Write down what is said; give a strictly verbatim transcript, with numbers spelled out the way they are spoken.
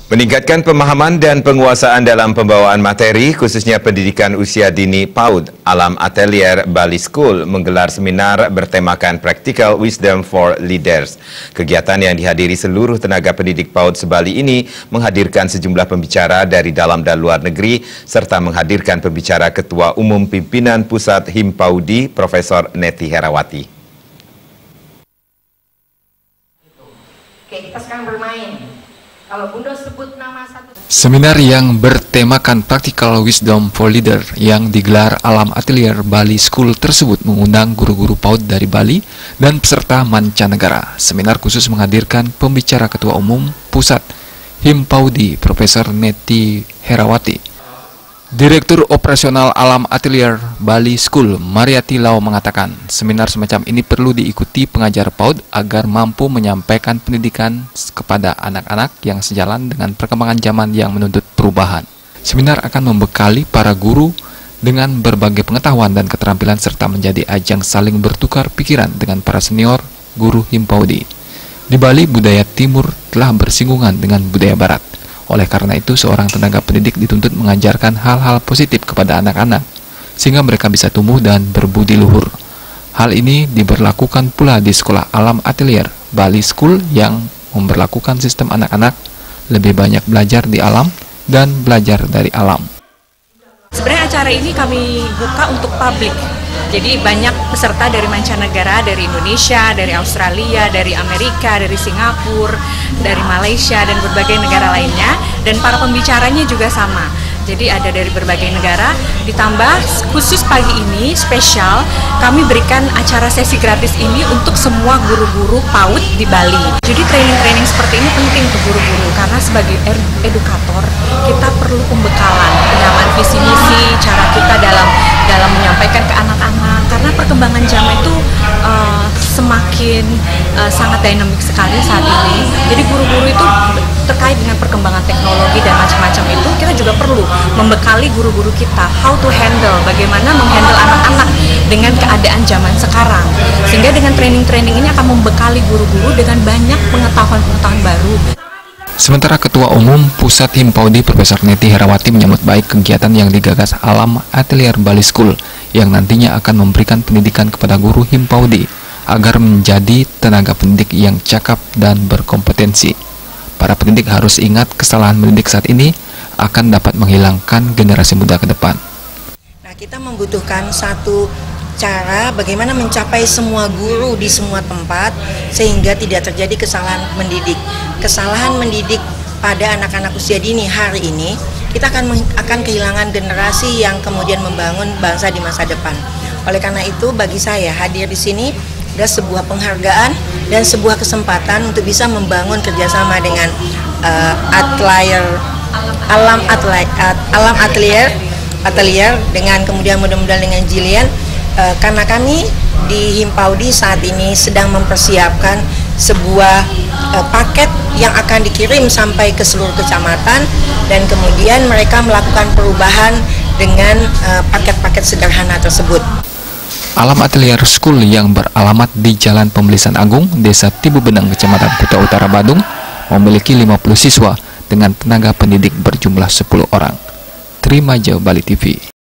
Meningkatkan pemahaman dan penguasaan dalam pembawaan materi, khususnya pendidikan usia dini PAUD, Alam Atelier Bali School menggelar seminar bertemakan Practical Wisdom for Leaders. Kegiatan yang dihadiri seluruh tenaga pendidik PAUD se-Bali ini menghadirkan sejumlah pembicara dari dalam dan luar negeri, serta menghadirkan pembicara Ketua Umum Pimpinan Pusat Himpaudi, Profesor Neti Herawati. Oke, kita sekarang bermain. Kalau Bunda sebut nama satu... Seminar yang bertemakan Practical Wisdom for Leader yang digelar Alam Atelier Bali School tersebut mengundang guru-guru PAUD dari Bali dan peserta mancanegara. Seminar khusus menghadirkan pembicara Ketua Umum Pusat Himpaudi, Profesor Neti Herawati. Direktur Operasional Alam Atelier Bali School, Mariati Lau, mengatakan seminar semacam ini perlu diikuti pengajar PAUD agar mampu menyampaikan pendidikan kepada anak-anak yang sejalan dengan perkembangan zaman yang menuntut perubahan. Seminar akan membekali para guru dengan berbagai pengetahuan dan keterampilan serta menjadi ajang saling bertukar pikiran dengan para senior guru Himpaudi. Di Bali, budaya Timur telah bersinggungan dengan budaya Barat. Oleh karena itu, seorang tenaga pendidik dituntut mengajarkan hal-hal positif kepada anak-anak, sehingga mereka bisa tumbuh dan berbudi luhur. Hal ini diberlakukan pula di Sekolah Alam Atelier Bali School yang memberlakukan sistem anak-anak lebih banyak belajar di alam dan belajar dari alam. Sebenarnya acara ini kami buka untuk publik. Jadi banyak peserta dari mancanegara, dari Indonesia, dari Australia, dari Amerika, dari Singapura, dari Malaysia, dan berbagai negara lainnya. Dan para pembicaranya juga sama. Jadi ada dari berbagai negara, ditambah khusus pagi ini spesial kami berikan acara sesi gratis ini untuk semua guru-guru PAUD di Bali. Jadi training-training seperti ini penting untuk guru-guru karena sebagai edukator kita perlu pembekalan, penyamaan visi misi, cara kita dalam dalam menyampaikan ke anak-anak karena perkembangan zaman itu uh, semakin uh, sangat dinamik sekali saat ini. Jadi guru-guru itu terkait dengan perkembangan teknologi dan macam-macam itu kita juga perlu membekali guru-guru kita how to handle, bagaimana menghandle anak-anak dengan keadaan zaman sekarang. Sehingga dengan training-training ini akan membekali guru-guru dengan banyak pengetahuan-pengetahuan baru. Sementara Ketua Umum Pusat Himpaudi, Profesor Neti Herawati, menyambut baik kegiatan yang digagas Alam Atelier Bali School yang nantinya akan memberikan pendidikan kepada guru Himpaudi agar menjadi tenaga pendidik yang cakap dan berkompetensi. Para pendidik harus ingat kesalahan mendidik saat ini akan dapat menghilangkan generasi muda ke depan. Nah, kita membutuhkan satu cara bagaimana mencapai semua guru di semua tempat sehingga tidak terjadi kesalahan mendidik. Kesalahan mendidik pada anak-anak usia dini hari ini, kita akan akan kehilangan generasi yang kemudian membangun bangsa di masa depan. Oleh karena itu, bagi saya hadir di sini adalah sebuah penghargaan dan sebuah kesempatan untuk bisa membangun kerjasama dengan uh, Atelier Alam Atelier Alam Atelier Atelier dengan kemudian mudah-mudahan dengan Jillian, uh, karena kami di Himpaudi saat ini sedang mempersiapkan sebuah uh, paket yang akan dikirim sampai ke seluruh kecamatan dan kemudian mereka melakukan perubahan dengan paket-paket uh, sederhana tersebut. Alam Atelier School yang beralamat di Jalan Pembelisan Agung, Desa Tibu Benang, Kecamatan Kuta Utara, Badung, memiliki lima puluh siswa dengan tenaga pendidik berjumlah sepuluh orang. Trimaja Bali T V.